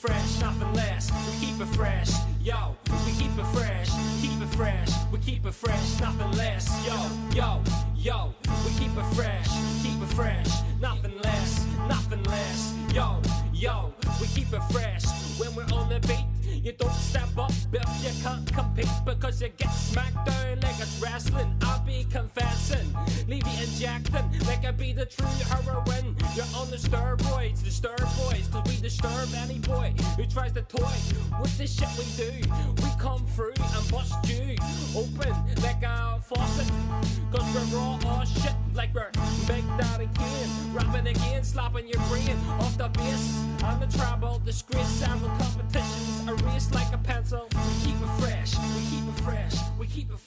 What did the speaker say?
fresh, nothing less. We keep it fresh, yo. We keep it fresh, keep it fresh. We keep it fresh, nothing less, yo, yo, yo. We keep it fresh, nothing less, nothing less, yo, yo. We keep it fresh when we're on the beat. You don't step up if you can't compete, because you get smacked down like it's wrestling. I'll be confessing, leave you injecting like I be the true heroine. You're on the steroids, disturb boys, cause we disturb any boy who tries to toy with the shit we do. We come through and bust you open like a faucet, cause we're raw or shit like we're Big Daddy Kane, rapping again, slapping your brain off the bass and the treble. Disgrace several competitions, erased like a pencil. We keep it fresh, we keep it fresh, we keep it fresh.